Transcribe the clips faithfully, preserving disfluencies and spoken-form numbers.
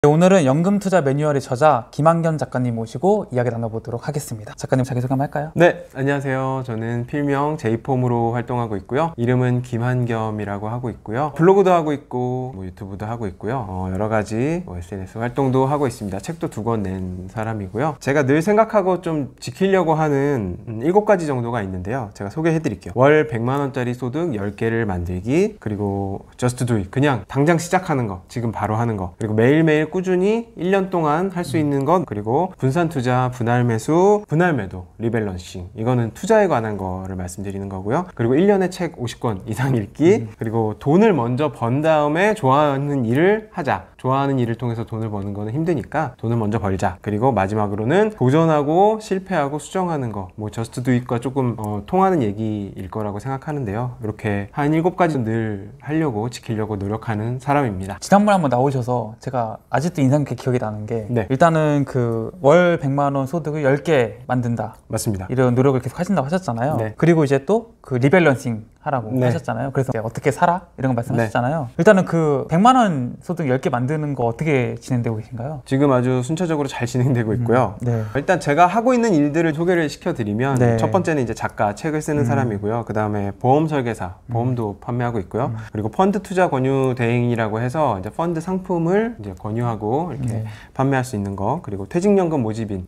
오늘은 연금투자 매뉴얼의 저자 김한겸 작가님 모시고 이야기 나눠보도록 하겠습니다. 작가님 자기소개 한번 할까요? 네, 안녕하세요. 저는 필명 제이폼으로 활동하고 있고요. 이름은 김한겸이라고 하고 있고요. 블로그도 하고 있고 뭐 유튜브도 하고 있고요. 어, 여러 가지 뭐 에스엔에스 활동도 하고 있습니다. 책도 두 권 낸 사람이고요. 제가 늘 생각하고 좀 지키려고 하는 일곱 가지 정도가 있는데요. 제가 소개해 드릴게요. 월 백만 원짜리 소득 열 개를 만들기, 그리고 just do it, 그냥 당장 시작하는 거, 지금 바로 하는 거, 그리고 매일매일 꾸준히 일 년 동안 할 수 있는 것, 그리고 분산 투자, 분할 매수, 분할 매도, 리밸런싱, 이거는 투자에 관한 거를 말씀드리는 거고요. 그리고 일 년에 책 오십 권 이상 읽기, 음. 그리고 돈을 먼저 번 다음에 좋아하는 일을 하자. 좋아하는 일을 통해서 돈을 버는 거는 힘드니까 돈을 먼저 벌자. 그리고 마지막으로는 도전하고 실패하고 수정하는 거, 뭐 저스트 두 잇과 조금 어, 통하는 얘기일 거라고 생각하는데요. 이렇게 한 일곱 가지 늘 하려고, 지키려고 노력하는 사람입니다. 지난번에 한번 나오셔서 제가 아직도 인상 깊게 기억이 나는 게, 네. 일단은 그 월 백만 원 소득을 열 개 만든다, 맞습니다. 이런 노력을 계속 하신다고 하셨잖아요. 네. 그리고 이제 또 그 리밸런싱 하라고 네. 하셨잖아요. 그래서 어떻게 살아? 이런 거 말씀하셨잖아요. 네. 일단은 그 백만 원 소득 열 개 만드는 거 어떻게 진행되고 계신가요? 지금 아주 순차적으로 잘 진행되고 있고요. 음, 네. 일단 제가 하고 있는 일들을 소개를 시켜드리면, 네. 첫 번째는 이제 작가, 책을 쓰는 음. 사람이고요. 그 다음에 보험 설계사, 보험도 음. 판매하고 있고요. 음. 그리고 펀드 투자 권유 대행이라고 해서 이제 펀드 상품을 이제 권유하고 이렇게 네. 판매할 수 있는 거, 그리고 퇴직연금 모집인,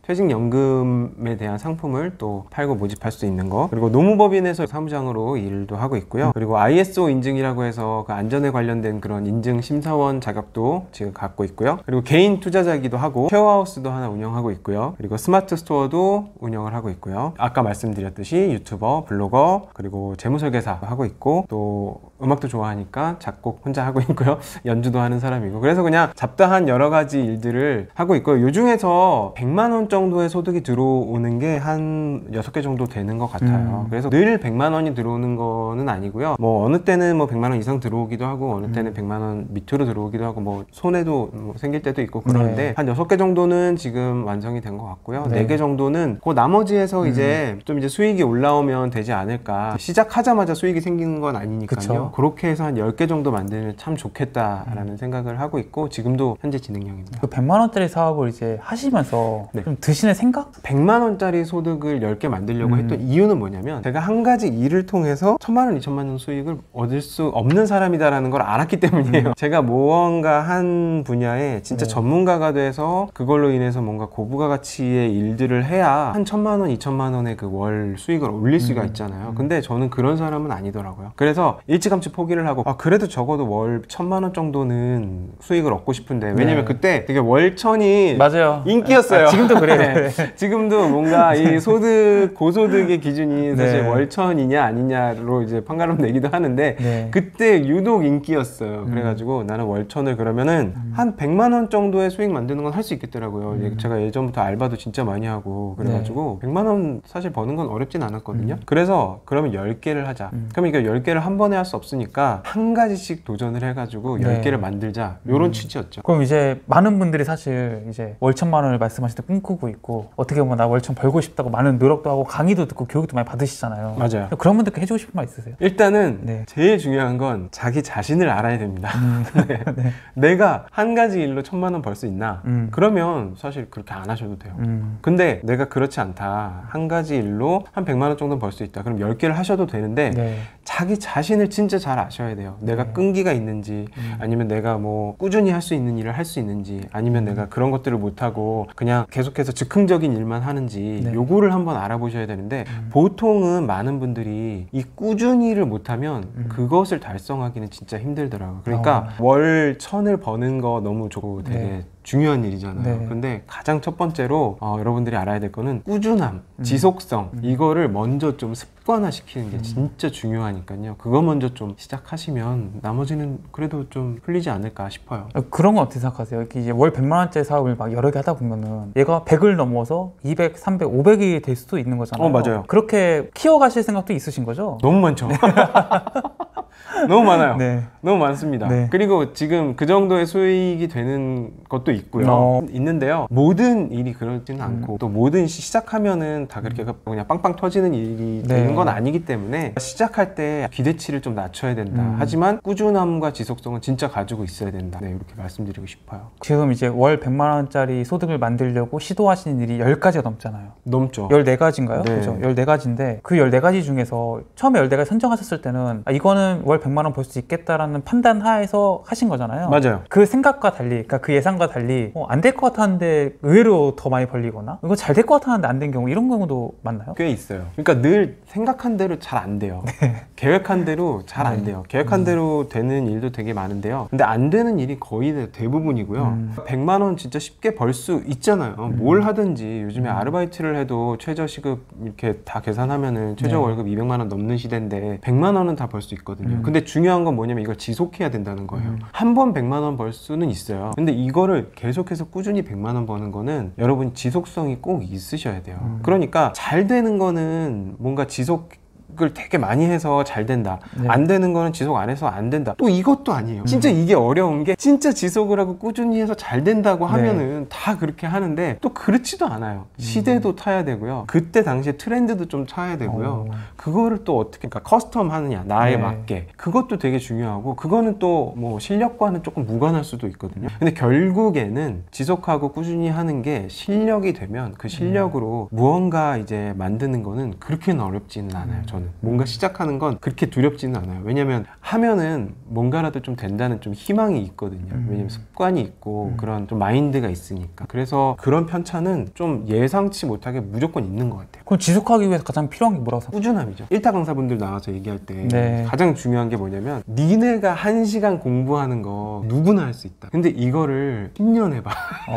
퇴직연금에 대한 상품을 또 팔고 모집할 수 있는 거, 그리고 노무법인에서 사무장으로 일도 하고 있고요. 음. 그리고 아이에스오 인증이라고 해서 그 안전에 관련된 그런 인증 심사원 자격도 지금 갖고 있고요. 그리고 개인 투자자이기도 하고 쉐어하우스도 하나 운영하고 있고요. 그리고 스마트 스토어도 운영을 하고 있고요. 아까 말씀드렸듯이 유튜버, 블로거, 그리고 재무설계사 하고 있고, 또 음악도 좋아하니까 작곡 혼자 하고 있고요. 연주도 하는 사람이고, 그래서 그냥 잡다한 여러 가지 일들을 하고 있고요. 요 중에서 백만 원 정도의 소득이 들어오는 게 한 여섯 개 정도 되는 것 같아요. 음. 그래서 늘 백만 원이 들어오는 거는 아니고요. 뭐 어느 때는 뭐 백만 원 이상 들어오기도 하고, 어느 때는 음. 백만 원 밑으로 들어오기도 하고, 뭐 손해도 뭐 생길 때도 있고 그러는데, 네. 한 여섯 개 정도는 지금 완성이 된 것 같고요. 네. 네 개 정도는 그 나머지에서 음. 이제 좀 이제 수익이 올라오면 되지 않을까. 시작하자마자 수익이 생기는 건 아니니까요. 그쵸. 그렇게 해서 한 열 개 정도 만들면 참 좋겠다라는 음. 생각을 하고 있고, 지금도 현재 진행형입니다. 그 백만 원짜리 사업을 이제 하시면서 네. 좀 드시는 생각? 백만 원짜리 소득을 열 개 만들려고 음. 했던 이유는 뭐냐면, 제가 한 가지 일을 통해서 천만 원, 이천만 원 수익을 얻을 수 없는 사람이다라는 걸 알았기 때문이에요. 음. 제가 무언가 한 분야에 진짜 네. 전문가가 돼서 그걸로 인해서 뭔가 고부가 가치의 일들을 해야 한 천만 원, 이천만 원의 그 월 수익을 올릴 수가 음. 있잖아요. 음. 근데 저는 그런 사람은 아니더라고요. 그래서 일찌감치 포기를 하고, 아 그래도 적어도 월 천만 원 정도는 수익을 얻고 싶은데, 왜냐면 네. 그때 되게 월천이 맞아요. 인기였어요. 아, 지금도 그래요. 네. 지금도 뭔가 이 소득, 고소득의 기준이 사실 네. 월천이냐 아니냐로 이제 판가름 내기도 하는데 네. 그때 유독 인기였어요. 음. 그래가지고 나는 월천을 그러면은 음. 한 백만 원 정도의 수익 만드는 건 할 수 있겠더라고요. 음. 제가 예전부터 알바도 진짜 많이 하고 그래가지고 네. 백만 원 사실 버는 건 어렵진 않았거든요. 음. 그래서 그러면 열 개를 하자. 음. 그럼 이게 열 개를 한 번에 할 수 없으니까 한 가지씩 도전을 해가지고 네. 열 개를 만들자. 요런 음. 취지였죠. 그럼 이제 많은 분들이 사실 이제 월천만 원을 말씀하실 때 꿈꾸고 있고, 어떻게 보면 나 월천 벌고 싶다고 많은 노력도 하고 강의도 듣고 교육도 많이 받으시잖아요. 맞아요. 그런 분들께 해주고 싶은 말 있으세요? 일단은 네. 제일 중요한 건 자기 자신을 알아야 됩니다. 음. 네. 네. 내가 한 가지 일로 천만 원 벌 수 있나? 음. 그러면 사실 그렇게 안 하셔도 돼요. 음. 근데 내가 그렇지 않다. 한 가지 일로 한 백만 원 정도는 벌 수 있다. 그럼 열 개를 하셔도 되는데 네. 자기 자신을 진짜 잘 아셔야 돼요. 내가 네. 끈기가 있는지, 음. 아니면 내가 뭐 꾸준히 할 수 있는 일을 할 수 있는지, 아니면 음. 내가 그런 것들을 못하고 그냥 계속해서 즉흥적인 일만 하는지 네. 요거를 한번 알아보셔야 되는데 음. 보통은 많은 분들이 이 꾸준히를 못하면 음. 그것을 달성하기는 진짜 힘들더라고요. 그러니까 어. 월 천을 버는 거 너무 좋고 되게 네. 중요한 일이잖아요. 네. 근데 가장 첫 번째로 어, 여러분들이 알아야 될 거는 꾸준함, 음. 지속성, 음. 이거를 먼저 좀 습관화 시키는 게 음. 진짜 중요하니까요. 그거 먼저 좀 시작하시면 나머지는 그래도 좀 풀리지 않을까 싶어요. 그런 건 어떻게 생각하세요? 이렇게 이제 월 백만 원짜리 사업을 막 여러 개 하다 보면은 얘가 백을 넘어서 이백, 삼백, 오백이 될 수도 있는 거잖아요. 어, 맞아요. 그렇게 키워가실 생각도 있으신 거죠? 너무 많죠. 너무 많아요. 네. 너무 많습니다. 네. 그리고 지금 그 정도의 수익이 되는 것도 있고요. 어. 있는데요. 모든 일이 그렇지는 음. 않고 또 모든 시, 시작하면은 다 그렇게 그냥 빵빵 터지는 일이 네. 되는 건 아니기 때문에 시작할 때 기대치를 좀 낮춰야 된다. 음. 하지만 꾸준함과 지속성은 진짜 가지고 있어야 된다. 네, 이렇게 말씀드리고 싶어요. 지금 이제 월 백만 원짜리 소득을 만들려고 시도하시는 일이 열 가지가 넘잖아요. 넘죠. 열네 가지인가요? 네. 그죠? 열네 가지인데 그 열네 가지 중에서 처음에 열네 가지 선정하셨을 때는 아, 이거는 월 백만 원 벌 수 있겠다라는 판단 하에서 하신 거잖아요. 맞아요. 그 생각과 달리, 그러니까 그 예상과 달리 어, 안 될 것 같았는데 의외로 더 많이 벌리거나 이거 잘 될 것 같았는데 안 된 경우 이런 경우도 많나요? 꽤 있어요. 그러니까 늘 생각한 대로 잘 안 돼요. 네. 계획한 대로 잘 안 네. 돼요. 계획한 음. 대로 되는 일도 되게 많은데요. 근데 안 되는 일이 거의 대부분이고요. 음. 백만 원 진짜 쉽게 벌 수 있잖아요. 음. 뭘 하든지 요즘에 음. 아르바이트를 해도 최저 시급 이렇게 다 계산하면은 최저 네. 월급 이백만 원 넘는 시대인데 백만 원은 다 벌 수 있거든요. 음. 근데 중요한 건 뭐냐면 이걸 지속해야 된다는 거예요. 음. 한 번 백만 원 벌 수는 있어요. 근데 이거를 계속해서 꾸준히 백만 원 버는 거는 여러분 지속성이 꼭 있으셔야 돼요. 음. 그러니까 잘 되는 거는 뭔가 지속 을 되게 많이 해서 잘 된다. 네. 안 되는 거는 지속 안 해서 안 된다. 또 이것도 아니에요. 진짜 이게 어려운 게 진짜 지속을 하고 꾸준히 해서 잘 된다고 하면은 네. 다 그렇게 하는데 또 그렇지도 않아요. 시대도 타야 되고요. 그때 당시에 트렌드도 좀 타야 되고요. 어. 그거를 또 어떻게 그러니까 커스텀 하느냐 나에 네. 맞게 그것도 되게 중요하고 그거는 또 뭐 실력과는 조금 무관할 수도 있거든요. 근데 결국에는 지속하고 꾸준히 하는 게 실력이 되면 그 실력으로 무언가 이제 만드는 거는 그렇게는 어렵지는 않아요. 저는 뭔가 시작하는 건 그렇게 두렵지는 않아요. 왜냐면 하면은 뭔가라도 좀 된다는 좀 희망이 있거든요. 음. 왜냐면 습관이 있고 음. 그런 좀 마인드가 있으니까. 그래서 그런 편차는 좀 예상치 못하게 무조건 있는 것 같아요. 그럼 지속하기 위해서 가장 필요한 게 뭐라고 생각하세요? 꾸준함이죠. 일타 강사분들 나와서 얘기할 때 네. 가장 중요한 게 뭐냐면 니네가 한 시간 공부하는 거 누구나 할 수 있다. 근데 이거를 십 년 해봐.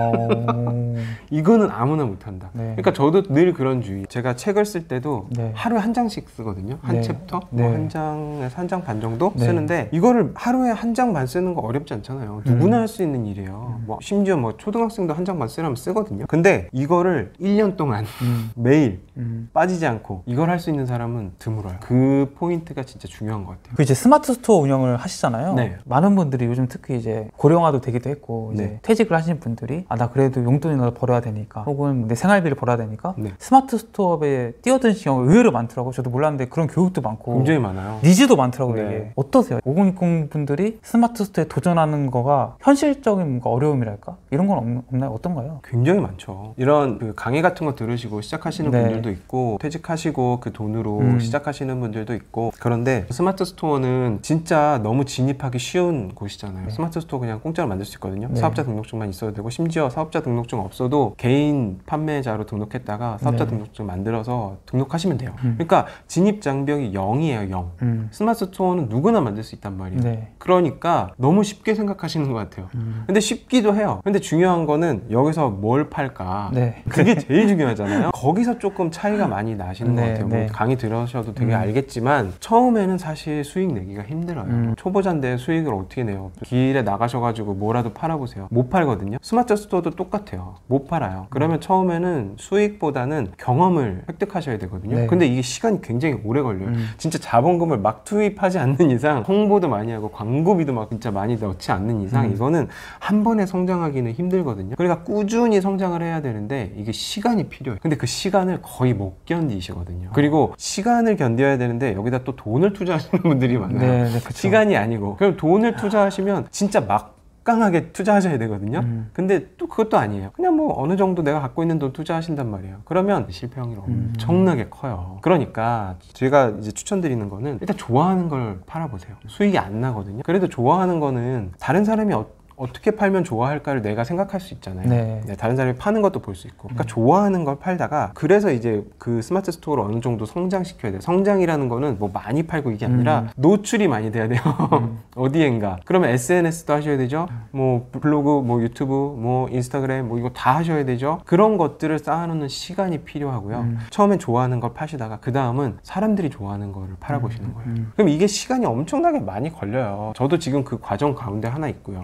어... 이거는 아무나 못한다. 네. 그러니까 저도 늘 그런 주의. 제가 책을 쓸 때도 네. 하루에 한 장씩 쓰거든요. 한 네. 챕터, 네. 뭐 한 장에서 한 장 반 정도 네. 쓰는데 이거를 하루에 한 장 반 쓰는 거 어렵지 않잖아요. 누구나 음. 할 수 있는 일이에요. 음. 뭐 심지어 뭐 초등학생도 한 장 반 쓰라면 쓰거든요. 근데 이거를 일 년 동안 음. 매일 음. 빠지지 않고 이걸 할 수 있는 사람은 드물어요. 그 포인트가 진짜 중요한 것 같아요. 그 이제 스마트 스토어 운영을 하시잖아요. 네. 많은 분들이 요즘 특히 이제 고령화도 되기도 했고 이제 네. 퇴직을 하시는 분들이 아 나 그래도 용돈이라도 벌어야 되니까 혹은 내 생활비를 벌어야 되니까 네. 스마트 스토어에 뛰어드는 경우가 의외로 많더라고요. 저도 몰랐는데 그런 교육도 많고 굉장히 많아요. 니즈도 많더라고요. 네. 이게 어떠세요? 오공육공 분들이 스마트 스토어에 도전하는 거가 현실적인 뭔가 어려움이랄까? 이런 건 없, 없나요? 어떤가요? 굉장히 많죠. 이런 그 강의 같은 거 들으시고 시작하시는 네. 분들도 있고 퇴직하시고 그 돈으로 음. 시작하시는 분들도 있고 그런데 스마트 스토어는 진짜 너무 진입하기 쉬운 곳이잖아요. 네. 스마트 스토어 그냥 공짜로 만들 수 있거든요. 네. 사업자 등록증만 있어도 되고 심지어 사업자 등록증 없어도 개인 판매자로 등록했다가 사업자 네. 등록증 만들어서 등록하시면 돼요. 음. 그러니까 진입 장벽이 영이에요. 영. 음. 스마트 스토어는 누구나 만들 수 있단 말이에요. 네. 그러니까 너무 쉽게 생각하시는 것 같아요. 음. 근데 쉽기도 해요. 근데 중요한 거는 여기서 뭘 팔까? 네. 그게 제일 중요하잖아요. 거기서 조금 차이가 많이 나시는 네, 것 같아요. 뭐 네. 강의 들으셔도 되게 음. 알겠지만 처음에는 사실 수익 내기가 힘들어요. 음. 초보자인데 수익을 어떻게 내요? 길에 나가셔가지고 뭐라도 팔아보세요. 못 팔거든요. 스마트 스토어도 똑같아요. 못 팔아요. 그러면 처음에는 수익보다는 경험을 획득하셔야 되거든요. 네. 근데 이게 시간이 굉장히 오래 걸려요. 음. 진짜 자본금을 막 투입하지 않는 이상 홍보도 많이 하고 광고비도 막 진짜 많이 넣지 않는 이상 음. 이거는 한 번에 성장하기는 힘들거든요. 그러니까 꾸준히 성장을 해야 되는데 이게 시간이 필요해요. 근데 그 시간을 거의 못 견디시거든요. 그리고 시간을 견뎌야 되는데 여기다 또 돈을 투자하시는 분들이 많아요. 네, 네, 그쵸. 시간이 아니고 그럼 돈을 투자하시면 진짜 막 강하게 투자하셔야 되거든요. 음. 근데 또 그것도 아니에요. 그냥 뭐 어느 정도 내가 갖고 있는 돈 투자하신단 말이에요. 그러면 실패 확률이 음. 엄청나게 커요. 그러니까 제가 이제 추천드리는 거는 일단 좋아하는 걸 팔아보세요. 수익이 안 나거든요. 그래도 좋아하는 거는 다른 사람이 어, 어떻게 팔면 좋아할까를 내가 생각할 수 있잖아요. 네. 네, 다른 사람이 파는 것도 볼 수 있고. 그러니까 음. 좋아하는 걸 팔다가 그래서 이제 그 스마트 스토어를 어느 정도 성장시켜야 돼요. 성장이라는 거는 뭐 많이 팔고 이게 아니라 음. 노출이 많이 돼야 돼요. 음. 어디엔가. 그러면 에스엔에스도 하셔야 되죠. 뭐 블로그, 뭐 유튜브, 뭐 인스타그램 뭐 이거 다 하셔야 되죠. 그런 것들을 쌓아놓는 시간이 필요하고요. 음. 처음엔 좋아하는 걸 파시다가 그 다음은 사람들이 좋아하는 거를 팔아보시는 거예요. 음. 그럼 이게 시간이 엄청나게 많이 걸려요. 저도 지금 그 과정 가운데 하나 있고요. 그러니까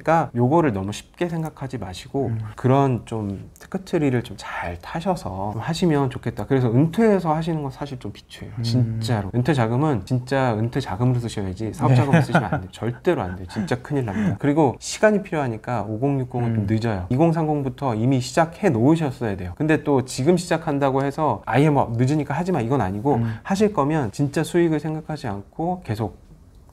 그러니까 요거를 너무 쉽게 생각하지 마시고 음. 그런 좀 테크트리를 좀 잘 타셔서 좀 하시면 좋겠다. 그래서 은퇴해서 하시는 건 사실 좀 비추해요. 음. 진짜로. 은퇴 자금은 진짜 은퇴 자금으로 쓰셔야지 사업 자금으로 쓰시면 안 돼요. 절대로 안 돼요. 진짜 큰일 납니다. 그리고 시간이 필요하니까 오공육공은 음. 좀 늦어요. 이공삼공부터 이미 시작해 놓으셨어야 돼요. 근데 또 지금 시작한다고 해서 아예 뭐 늦으니까 하지 마 이건 아니고 음. 하실 거면 진짜 수익을 생각하지 않고 계속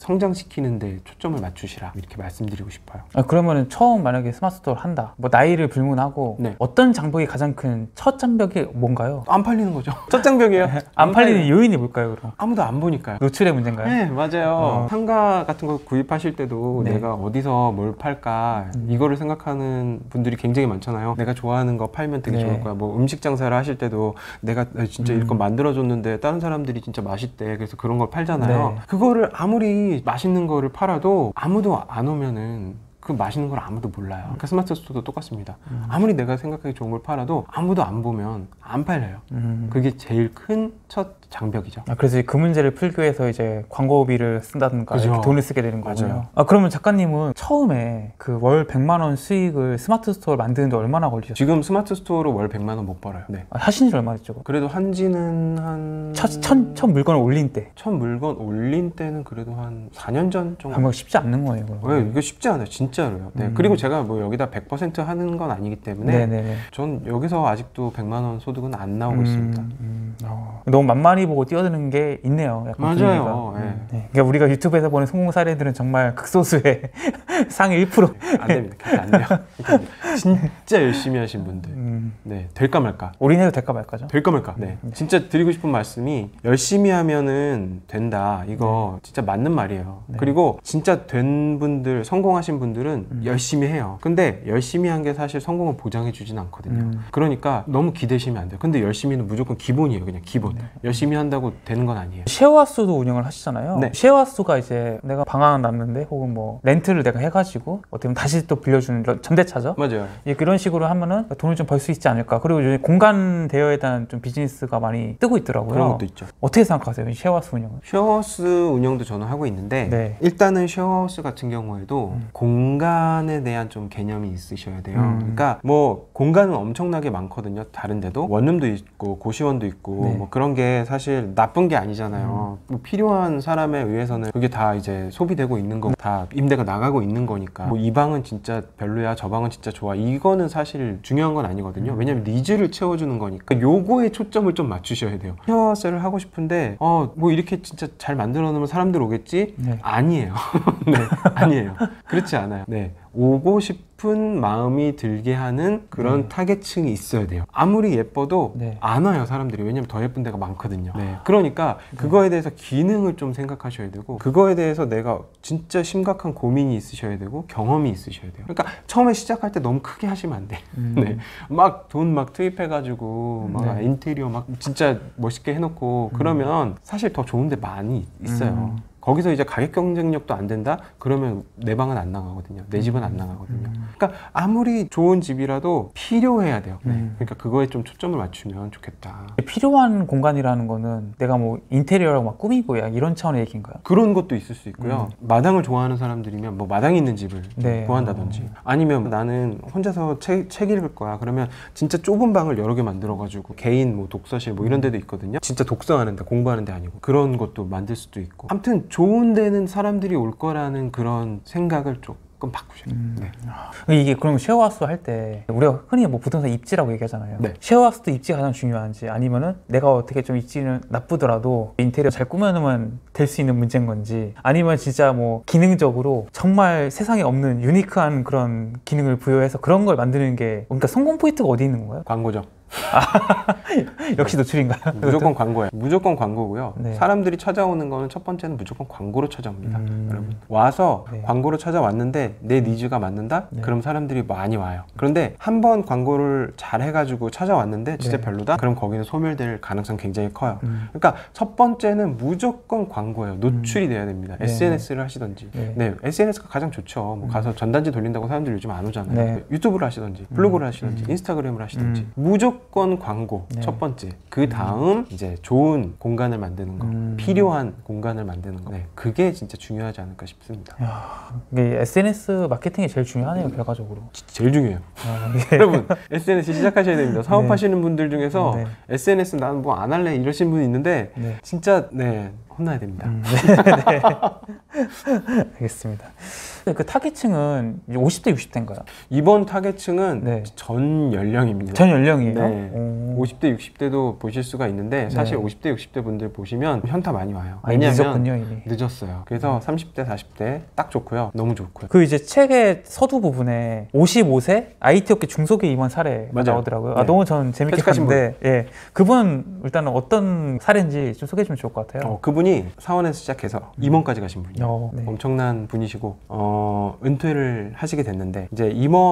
성장시키는데 초점을 맞추시라 이렇게 말씀드리고 싶어요. 아, 그러면 처음 만약에 스마트 스토어를 한다, 뭐 나이를 불문하고 네. 어떤 장벽이 가장 큰 첫 장벽이 뭔가요? 안 팔리는 거죠. 첫 장벽이에요. 안, 안 팔리는 팔리는 요인이 뭘까요, 그럼? 아무도 안 보니까요. 노출의 문제인가요? 네, 맞아요. 어. 상가 같은 거 구입하실 때도 네. 내가 어디서 뭘 팔까 음. 이거를 생각하는 분들이 굉장히 많잖아요. 내가 좋아하는 거 팔면 되게 네. 좋을 거야. 뭐 음식 장사를 하실 때도 내가 진짜 음. 이거 만들어줬는데 다른 사람들이 진짜 맛있대. 그래서 그런 걸 팔잖아요. 네. 그거를 아무리 맛있는 거를 팔아도 아무도 안 오면은 그 맛있는 걸 아무도 몰라요. 그러니까 스마트 스토어도 똑같습니다. 음. 아무리 내가 생각하기 좋은 걸 팔아도 아무도 안 보면 안 팔려요. 음. 그게 제일 큰 첫 장벽이죠. 아, 그래서 그 문제를 풀기 위해서 이제 광고비를 쓴다든가 이렇게 돈을 쓰게 되는 거군요. 맞아요. 아, 그러면 작가님은 처음에 그 월 백만 원 수익을 스마트 스토어를 만드는데 얼마나 걸리셨어요? 지금 스마트 스토어로 월 백만 원 못 벌어요. 네. 아, 하신 지 얼마 됐죠? 그래도 한지는 한... 첫, 첫, 첫 물건을 올린 때? 첫 물건 올린 때는 그래도 한 사 년 전 정도. 정말 쉽지 않는 거예요. 그럼. 네, 이거 쉽지 않아요. 진짜로요. 네. 음. 그리고 제가 뭐 여기다 백 퍼센트 하는 건 아니기 때문에 네네네. 전 여기서 아직도 백만 원 소득은 안 나오고 음, 있습니다. 음, 어. 너무 만만히 보고 뛰어드는 게 있네요. 약간 맞아요. 네. 음, 네. 그러니까 우리가 유튜브에서 보는 성공 사례들은 정말 극소수의 상위 일 퍼센트. 네, 안 됩니다. 그렇게 안 돼요. 그러니까 진짜 열심히 하신 분들. 음. 네, 될까 말까. 올인해도 될까 말까죠? 될까 말까. 네. 음. 진짜 드리고 싶은 말씀이 열심히 하면은 된다. 이거 네. 진짜 맞는 말이에요. 네. 그리고 진짜 된 분들, 성공하신 분들은 음. 열심히 해요. 근데 열심히 한 게 사실 성공을 보장해 주진 않거든요. 음. 그러니까 너무 기대시면 안 돼요. 근데 열심히는 무조건 기본이에요. 그냥 기본. 네. 열심히 한다고 되는 건 아니에요. 쉐어하우스도 운영을 하시잖아요. 네. 쉐어하우스가 이제 내가 방 하나 났는데 혹은 뭐 렌트를 내가 해가지고 어떻게 보면 다시 또 빌려주는 전대차죠. 맞아요. 이런 식으로 하면은 돈을 좀 벌 수 있지 않을까. 그리고 요즘 공간 대여에 대한 좀 비즈니스가 많이 뜨고 있더라고요. 그런 것도 있죠. 어떻게 생각하세요? 쉐어하우스 운영은? 쉐어하우스 운영도 저는 하고 있는데 네. 일단은 쉐어하우스 같은 경우에도 음. 공간에 대한 좀 개념이 있으셔야 돼요. 음. 그러니까 뭐 공간은 엄청나게 많거든요. 다른 데도 원룸도 있고 고시원도 있고 네. 뭐 그런 게 사실 나쁜 게 아니잖아요. 음. 뭐 필요한 사람에 의해서는 그게 다 이제 소비되고 있는 거고 다 임대가 나가고 있는 거니까 뭐 이 방은 진짜 별로야 저 방은 진짜 좋아 이거는 사실 중요한 건 아니거든요. 왜냐면 니즈를 채워주는 거니까 요거에 초점을 좀 맞추셔야 돼요. 쉐어하우스를 하고 싶은데 어 뭐 이렇게 진짜 잘 만들어 놓으면 사람들 오겠지? 네. 아니에요. 네, 아니에요. 그렇지 않아요. 네. 오고 싶은 마음이 들게 하는 그런 네. 타겟층이 있어야 돼요. 아무리 예뻐도 네. 안 와요 사람들이. 왜냐면 더 예쁜 데가 많거든요. 네. 그러니까 네. 그거에 대해서 기능을 좀 생각하셔야 되고 그거에 대해서 내가 진짜 심각한 고민이 있으셔야 되고 경험이 있으셔야 돼요. 그러니까 처음에 시작할 때 너무 크게 하시면 안 돼. 음. 네. 막 돈 막 투입해가지고 막 네. 인테리어 막 진짜 멋있게 해놓고 음. 그러면 사실 더 좋은 데 많이 있어요. 음. 거기서 이제 가격 경쟁력도 안 된다? 그러면 내 방은 안 나가거든요. 내 집은 안 나가거든요. 음. 그러니까 아무리 좋은 집이라도 필요해야 돼요. 음. 그러니까 그거에 좀 초점을 맞추면 좋겠다. 필요한 공간이라는 거는 내가 뭐 인테리어라고 막 꾸미고 이런 차원의 얘기인가요? 그런 것도 있을 수 있고요. 음. 마당을 좋아하는 사람들이면 뭐 마당 있는 집을 네. 구한다든지 어. 아니면 나는 혼자서 책, 책 읽을 거야. 그러면 진짜 좁은 방을 여러 개 만들어가지고 개인 뭐 독서실 뭐 이런 데도 있거든요. 진짜 독서하는 데 공부하는 데 아니고 그런 것도 만들 수도 있고 아무튼 좋은 데는 사람들이 올 거라는 그런 생각을 조금 바꾸셔야 돼요. 음. 네. 이게 그럼 쉐어하우스 할 때 우리가 흔히 뭐 부동산 입지라고 얘기하잖아요. 네. 쉐어하우스도 입지가 가장 중요한지 아니면은 내가 어떻게 좀 입지는 나쁘더라도 인테리어 잘 꾸며놓으면 될 수 있는 문제인 건지 아니면 진짜 뭐 기능적으로 정말 세상에 없는 유니크한 그런 기능을 부여해서 그런 걸 만드는 게 그러니까 성공 포인트가 어디 있는 건가요? 광고죠. 역시 노출인가요? 무조건 광고예요. 무조건 광고고요. 네. 사람들이 찾아오는 거는 첫 번째는 무조건 광고로 찾아옵니다. 음... 여러분 와서 네. 광고로 찾아왔는데 내 니즈가 맞는다? 네. 그럼 사람들이 많이 와요. 그런데 한 번 광고를 잘 해가지고 찾아왔는데 진짜 네. 별로다? 그럼 거기는 소멸될 가능성 굉장히 커요. 음... 그러니까 첫 번째는 무조건 광고예요. 노출이 음... 돼야 됩니다. 네. 에스엔에스를 하시던지 네. 네. 에스엔에스가 가장 좋죠. 뭐 음... 가서 전단지 돌린다고 사람들이 요즘 안 오잖아요. 네. 유튜브를 하시던지 블로그를 하시던지 음... 인스타그램을 하시던지 음... 무조건 무조건 광고 네. 첫 번째. 그 다음 이제 좋은 공간을 만드는 거, 음. 필요한 공간을 만드는 거. 네, 그게 진짜 중요하지 않을까 싶습니다. 야, 이게 에스엔에스 마케팅이 제일 중요하네요, 결과적으로. 제일 중요해요. 아, 예. 여러분 에스엔에스 시작하셔야 됩니다. 사업하시는 분들 중에서 네. 에스엔에스 나는 뭐 안 할래 이러신 분이 있는데 네. 진짜 네 혼나야 됩니다. 음, 네, 네. 알겠습니다. 그 타깃층은 이제 오십 대, 육십 대인가요? 이번 타겟층은 네. 전 연령입니다. 전 연령이에요? 네. 오. 오십 대, 육십 대도 보실 수가 있는데 사실 네. 오십 대, 육십 대 분들 보시면 현타 많이 와요. 아, 왜냐하면 늦었군요, 이미. 늦었어요. 그래서 삼십 대, 사십 대 딱 좋고요. 너무 좋고요. 그 이제 책의 서두 부분에 오십오 세 아이티 업계 중소기업 임원 사례가 맞아요. 나오더라고요. 네. 아, 너무 저는 재밌게 퇴직하신 봤는데, 예. 그분 일단은 어떤 사례인지 좀 소개해 주면 좋을 것 같아요. 어, 그분이 사원에서 시작해서 임원까지 가신 분이에요. 어, 네. 엄청난 분이시고 어, 은퇴를 하시게 됐는데 이제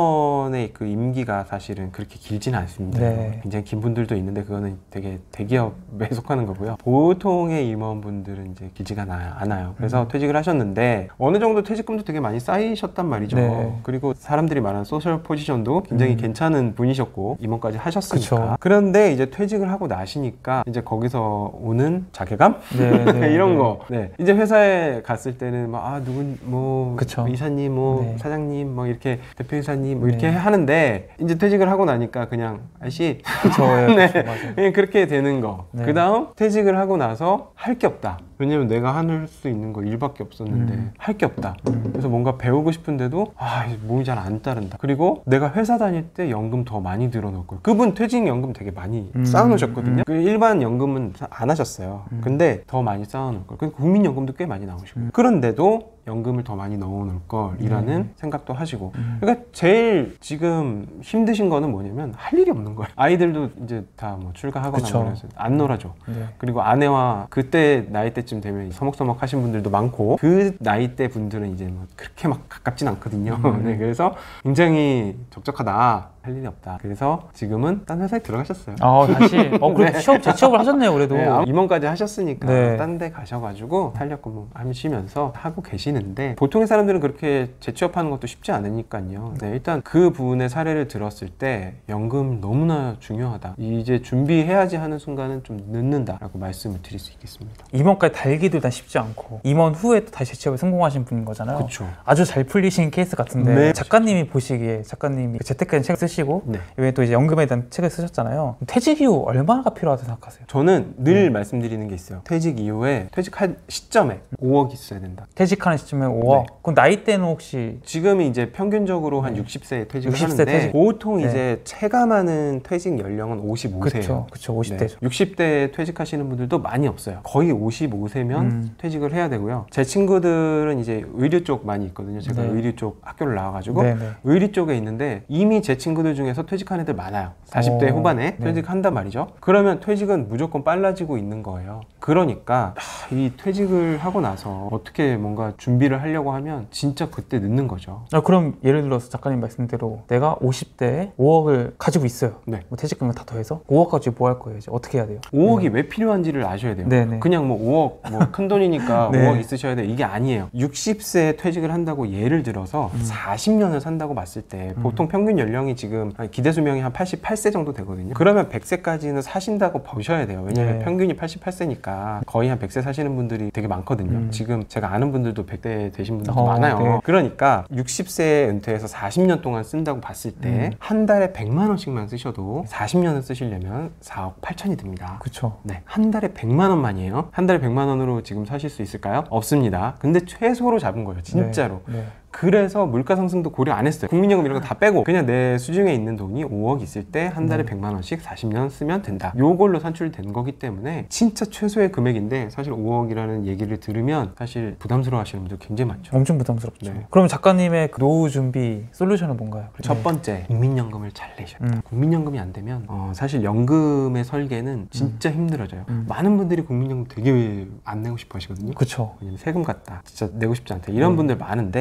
임원의 그 임기가 사실은 그렇게 길지는 않습니다. 네. 굉장히 긴 분들도 있는데 그거는 되게 대기업에 속하는 거고요. 보통의 임원분들은 이제 길지가 나- 않아요. 그래서 음. 퇴직을 하셨는데 어느 정도 퇴직금도 되게 많이 쌓이셨단 말이죠. 네. 그리고 사람들이 말하는 소셜 포지션도 굉장히 음. 괜찮은 분이셨고 임원까지 하셨으니까. 그쵸. 그런데 이제 퇴직을 하고 나시니까 이제 거기서 오는 자괴감? 네, 네, 이런 네. 거. 네. 이제 회사에 갔을 때는 막, 아, 누군, 뭐, 그쵸. 이사님, 뭐, 네. 사장님, 뭐, 이렇게 대표이사님, 뭐, 이렇게 네. 하는데, 이제 퇴직을 하고 나니까 그냥, 아저씨. 그쵸, 예, 네. 그쵸, 맞아요. 그냥 그렇게 되는 거. 네. 그 다음, 퇴직을 하고 나서 할 게 없다. 왜냐면 내가 할 수 있는 거 일밖에 없었는데, 음. 할 게 없다. 음. 그래서 뭔가 배우고 싶은데도, 아, 몸이 잘 안 따른다. 그리고 내가 회사 다닐 때 연금 더 많이 들어놓을 걸. 그분 퇴직연금 되게 많이 음. 쌓아놓으셨거든요. 음. 그 일반 연금은 안 하셨어요. 음. 근데 더 많이 쌓아놓을 걸. 그리고 국민연금도 꽤 많이 나오시고. 음. 그런데도 연금을 더 많이 넣어놓을 걸이라는 음. 생각도 하시고. 음. 그러니까 제일 지금 힘드신 거는 뭐냐면 할 일이 없는 거예요. 아이들도 이제 다 뭐 출가하거나 그쵸. 뭐 그래서 안 놀아줘. 네. 그리고 아내와 그때 나이 때쯤 되면 서먹서먹 하신 분들도 많고 그 나이 때 분들은 이제 뭐 그렇게 막 가깝진 않거든요. 음. 네, 그래서 굉장히 적적하다. 할 일이 없다. 그래서 지금은 딴 회사에 들어가셨어요. 아, 다시. 어, 그래도 네. 취업, 재취업을 하셨네요, 그래도. 네, 아무- 임원까지 하셨으니까 네. 딴 데 가셔가지고 탄력 근무 하시면서 하고 계시는데 보통의 사람들은 그렇게 재취업하는 것도 쉽지 않으니까요. 네, 일단 그 분의 사례를 들었을 때 연금 너무나 중요하다. 이제 준비해야지 하는 순간은 좀 늦는다라고 말씀을 드릴 수 있겠습니다. 임원까지 달기도 일단 쉽지 않고 임원 후에 또 다시 재취업에 성공하신 분인 거잖아요. 그렇죠. 아주 잘 풀리신 케이스 같은데 네. 작가님이 보시기에 작가님이 재테크에 책을 쓰시고 네. 이외에 또 이제 연금에 대한 책을 쓰셨잖아요. 퇴직 이후 얼마가 필요하다고 생각하세요? 저는 늘 네. 말씀드리는 게 있어요. 퇴직 이후에 퇴직할 시점에 오억 있어야 된다. 퇴직하는 시점에 오억. 네. 그럼 나이대는 혹시 지금이 이제 평균적으로 한 네. 육십 세에 퇴직을 육십 세 하는데 퇴직. 보통 네. 이제 체감하는 퇴직 연령은 오십오 세예요. 그렇죠, 그렇죠, 오십 대죠. 육십 대에 퇴직하시는 분들도 많이 없어요. 거의 오십오 세면 음. 퇴직을 해야 되고요. 제 친구들은 이제 의료 쪽 많이 있거든요. 제가 네. 의료 쪽 학교를 나와가지고 네네. 의료 쪽에 있는데 이미 제 친구들 중에서 퇴직한 애들 많아요. 사십 대 어, 후반에 네. 퇴직한단 말이죠. 그러면 퇴직은 무조건 빨라지고 있는 거예요. 그러니까 하, 이 퇴직을 하고 나서 어떻게 뭔가 준비를 하려고 하면 진짜 그때 늦는 거죠. 아, 그럼 예를 들어서 작가님 말씀대로 내가 오십 대에 오억을 가지고 있어요. 네. 뭐 퇴직금을 다 더해서 오억 가지고 뭐 할 거예요? 이제 어떻게 해야 돼요? 오억이 왜 필요한지를 아셔야 돼요. 네네. 그냥 뭐 오억, 뭐 큰 돈이니까 네. 오억 있으셔야 돼. 이게 아니에요. 육십 세에 퇴직을 한다고 예를 들어서 음. 사십 년을 산다고 봤을 때 음. 보통 평균 연령이 지금 기대 수명이 한 팔십팔 세 정도 되거든요. 그러면 백 세까지는 사신다고 보셔야 돼요. 왜냐면 네. 평균이 팔십팔 세니까 거의 한 백 세 사시는 분들이 되게 많거든요. 음. 지금 제가 아는 분들도 백 대 되신 분들도 어, 많아요. 네. 그러니까 육십 세에 은퇴해서 사십 년 동안 쓴다고 봤을 때 한 음. 달에 백만 원씩만 쓰셔도 사십 년을 쓰시려면 사억 팔천이 듭니다. 그렇죠. 네, 한 달에 백만 원만이에요. 한 달에 백만 원으로 지금 사실 수 있을까요? 없습니다. 근데 최소로 잡은 거예요, 진짜로. 네. 네. 그래서 물가 상승도 고려 안 했어요. 국민연금 이런 거 다 빼고 그냥 내 수중에 있는 돈이 오억 있을 때 한 달에 음. 백만 원씩 사십 년 쓰면 된다. 요걸로 산출된 거기 때문에 진짜 최소의 금액인데 사실 오억이라는 얘기를 들으면 사실 부담스러워 하시는 분들 굉장히 많죠. 엄청 부담스럽죠. 네. 그럼 작가님의 그 노후 준비 솔루션은 뭔가요? 첫 번째, 국민연금을 잘 내셔야 돼요. 음. 국민연금이 안 되면 어, 사실 연금의 설계는 진짜 힘들어져요. 음. 많은 분들이 국민연금 되게 안 내고 싶어 하시거든요. 그렇죠. 왜냐면 세금 같다, 진짜 내고 싶지 않다 이런 음. 분들 많은데 네.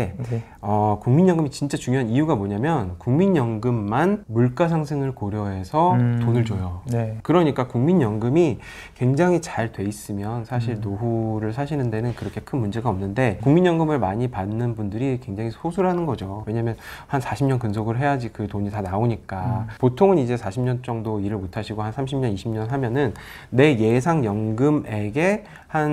네. 어, 국민연금이 진짜 중요한 이유가 뭐냐면 국민연금만 물가 상승을 고려해서 음. 돈을 줘요. 네. 그러니까 국민연금이 굉장히 잘 돼 있으면 사실 음. 노후를 사시는 데는 그렇게 큰 문제가 없는데 국민연금을 많이 받는 분들이 굉장히 소수라는 거죠. 왜냐면 한 사십 년 근속을 해야지 그 돈이 다 나오니까. 음. 보통은 이제 사십 년 정도 일을 못 하시고 한 삼십 년, 이십 년 하면은 내 예상 연금액의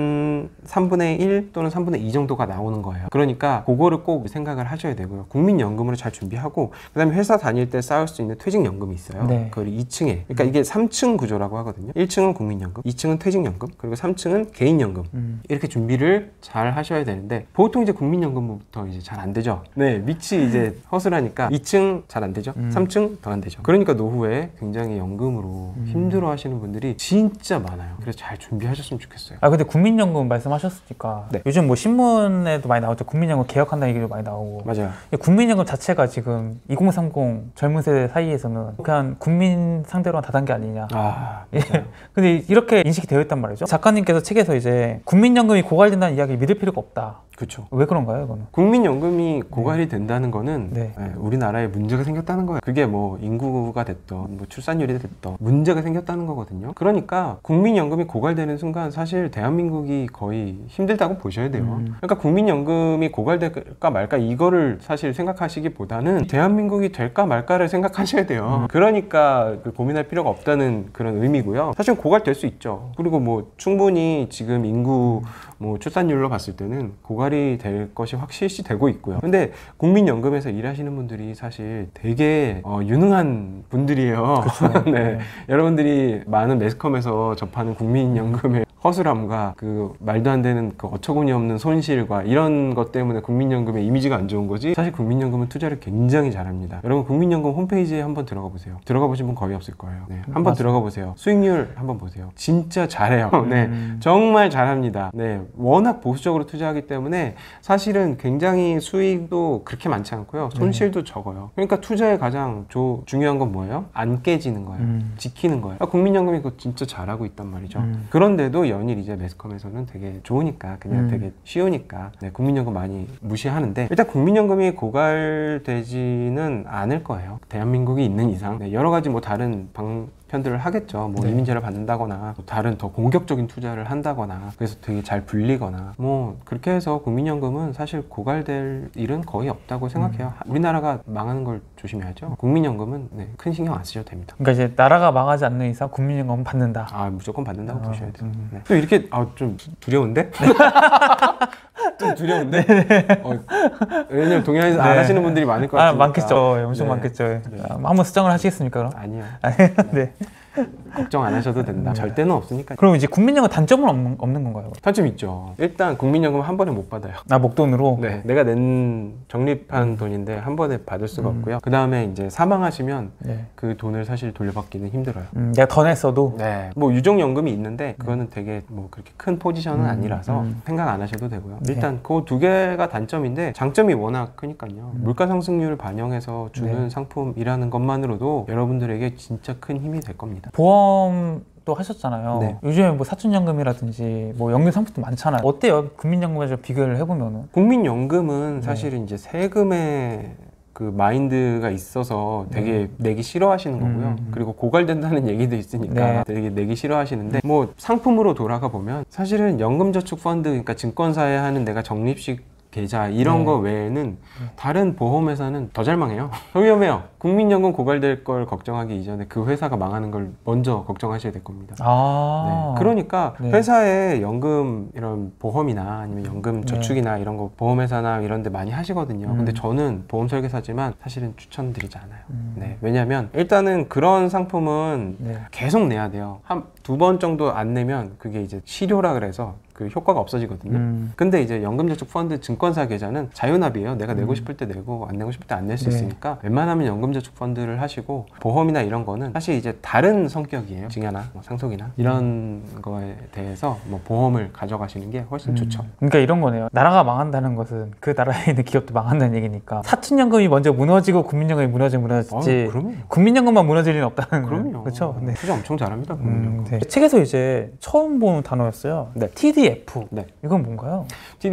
한 삼분의 일 또는 삼분의 이 정도가 나오는 거예요. 그러니까 그거를 꼭 생각을 하셔야 되고요. 국민연금으로 잘 준비하고 그다음에 회사 다닐 때 쌓을 수 있는 퇴직연금이 있어요. 네. 그걸 이 층에. 그러니까 이게 삼 층 구조라고 하거든요. 일 층은 국민연금, 이 층은 퇴직연금, 그리고 삼 층은 개인연금. 음. 이렇게 준비를 잘 하셔야 되는데 보통 이제 국민연금부터 이제 잘 안 되죠. 네, 밑이 이제 허술하니까 이 층 잘 안 되죠. 음. 삼 층 더 안 되죠. 그러니까 노후에 굉장히 연금으로 음. 힘들어 하시는 분들이 진짜 많아요. 그래서 잘 준비하셨으면 좋겠어요. 아 근데 국민연금 말씀하셨으니까 네. 요즘 뭐 신문에도 많이 나오죠. 국민연금 개혁한다는 얘기도 많이 나오고. 맞아요. 국민연금 자체가 지금 이공삼공 젊은 세대 사이에서는 그냥 국민 상대로 한 다단계 아니냐. 아, 예. 맞아요. 근데 이렇게 인식이 되어 있단 말이죠. 작가님께서 책에서 이제 국민연금이 고갈된다는 이야기를 믿을 필요가 없다. 그렇죠. 왜 그런가요, 이거는? 국민연금이 고갈이 된다는 거는 네. 예, 우리나라에 문제가 생겼다는 거예요. 그게 뭐 인구가 됐던 뭐 출산율이 됐던 문제가 생겼다는 거거든요. 그러니까 국민연금이 고갈되는 순간 사실 대한민국이 거의 힘들다고 보셔야 돼요. 음. 그러니까 국민연금이 고갈될까 말까 이거를 사실 생각하시기보다는 대한민국이 될까 말까를 생각하셔야 돼요. 음. 그러니까 그 고민할 필요가 없다는 그런 의미고요. 사실 고갈될 수 있죠. 그리고 뭐 충분히 지금 인구 뭐 출산율로 봤을 때는 고갈이 될 것이 확실시 되고 있고요. 근데 국민연금에서 일하시는 분들이 사실 되게 어, 유능한 분들이에요. 네. 네. 여러분들이 많은 매스컴에서 접하는 국민연금의 허술함과 그 말도 안 되는 그 어처구니 없는 손실과 이런 것 때문에 국민연금의 이미지가 안 좋은 거지 사실 국민연금은 투자를 굉장히 잘합니다. 여러분 국민연금 홈페이지에 한번 들어가 보세요. 들어가 보신 분 거의 없을 거예요. 네, 한번 맞아요. 들어가 보세요. 수익률 한번 보세요. 진짜 잘해요. 네, 음. 정말 잘합니다. 네, 워낙 보수적으로 투자하기 때문에 사실은 굉장히 수익도 그렇게 많지 않고요. 손실도 네. 적어요. 그러니까 투자의 가장 조, 중요한 건 뭐예요? 안 깨지는 거예요. 음. 지키는 거예요. 그러니까 국민연금이 그거 진짜 잘하고 있단 말이죠. 음. 그런데도 연일 이제 매스컴에서는 되게 좋으니까 그냥 음. 되게 쉬우니까 네, 국민연금 많이 무시하는데 일단 국민연금이 고갈되지는 않을 거예요. 대한민국이 있는 이상 네, 여러 가지 뭐 다른 방 편들을 하겠죠. 뭐 네. 이민자를 받는다거나 다른 더 공격적인 투자를 한다거나 그래서 되게 잘 불리거나 뭐 그렇게 해서 국민연금은 사실 고갈될 일은 거의 없다고 생각해요. 음. 우리나라가 망하는 걸 조심해야죠. 국민연금은 네, 큰 신경 안 쓰셔도 됩니다. 그러니까 이제 나라가 망하지 않는 이상 국민연금은 받는다. 아 무조건 받는다고 아, 보셔야 돼요. 음. 네. 또 이렇게 아, 좀 두려운데? 좀 두려운데? 어, 왜냐면 동양에서 네. 안 하시는 분들이 많을 것 같아요. 아, 많겠죠. 엄청 네. 많겠죠. 네. 한번 수정을 하시겠습니까, 그럼? 아니요. 네. 걱정 안 하셔도 된다. 절대는 없으니까. 그럼 이제 국민연금 단점은 없는, 없는 건가요? 단점 있죠. 일단 국민연금 한 번에 못 받아요. 아, 목돈으로? 네, 내가 낸 적립한 돈인데 한 번에 받을 수가 음. 없고요. 그 다음에 이제 사망하시면 네. 그 돈을 사실 돌려받기는 힘들어요. 음, 내가 더 냈어도? 네, 뭐 유종연금이 있는데 그거는 되게 뭐 그렇게 큰 포지션은 음. 아니라서 음. 생각 안 하셔도 되고요. 네. 일단 그 두 개가 단점인데 장점이 워낙 크니까요. 음. 물가 상승률을 반영해서 주는 네. 상품이라는 것만으로도 여러분들에게 진짜 큰 힘이 될 겁니다. 보험 또 하셨잖아요. 네. 요즘에 뭐 사촌연금이라든지 뭐 연금 상품도 많잖아요. 어때요? 국민연금에 비교를 해보면은? 국민연금은 네. 사실은 이제 세금의 그 마인드가 있어서 되게 네. 내기 싫어하시는 거고요. 음. 그리고 고갈된다는 얘기도 있으니까 네. 되게 내기 싫어하시는데 뭐 상품으로 돌아가 보면 사실은 연금저축펀드 그러니까 증권사에 하는 내가 적립식 계좌 이런 네. 거 외에는 다른 보험회사는 더 잘 망해요. 더 위험해요. 국민연금 고갈될 걸 걱정하기 이전에 그 회사가 망하는 걸 먼저 걱정하셔야 될 겁니다. 아. 네. 그러니까 네. 회사에 연금 이런 보험이나 아니면 연금 저축이나 네. 이런 거 보험회사나 이런 데 많이 하시거든요. 음. 근데 저는 보험 설계사지만 사실은 추천드리지 않아요. 음. 네. 왜냐면 일단은 그런 상품은 네. 계속 내야 돼요. 한 두 번 정도 안 내면 그게 이제 실효라 그래서 그 효과가 없어지거든요. 음. 근데 이제 연금저축펀드 증권사 계좌는 자유납이에요. 내가 내고 음. 싶을 때 내고 안 내고 싶을 때 안 낼 수 네. 있으니까 웬만하면 연금저축펀드를 하시고 보험이나 이런 거는 사실 이제 다른 성격이에요. 증여나 뭐 상속이나 이런 거에 대해서 뭐 보험을 가져가시는 게 훨씬 음. 좋죠. 그러니까 이런 거네요. 나라가 망한다는 것은 그 나라에 있는 기업도 망한다는 얘기니까 사촌연금이 먼저 무너지고 국민연금이 무너지면 무너졌지 아, 그럼요. 국민연금만 무너질 리는 없다는 거예요. 그럼요. 그렇죠? 네. 투자 엄청 잘합니다. 국민연금. 음, 네. 책에서 이제 처음 본 단어였어요. 네. 티디에스 티디에프. 네. 이건 뭔가요?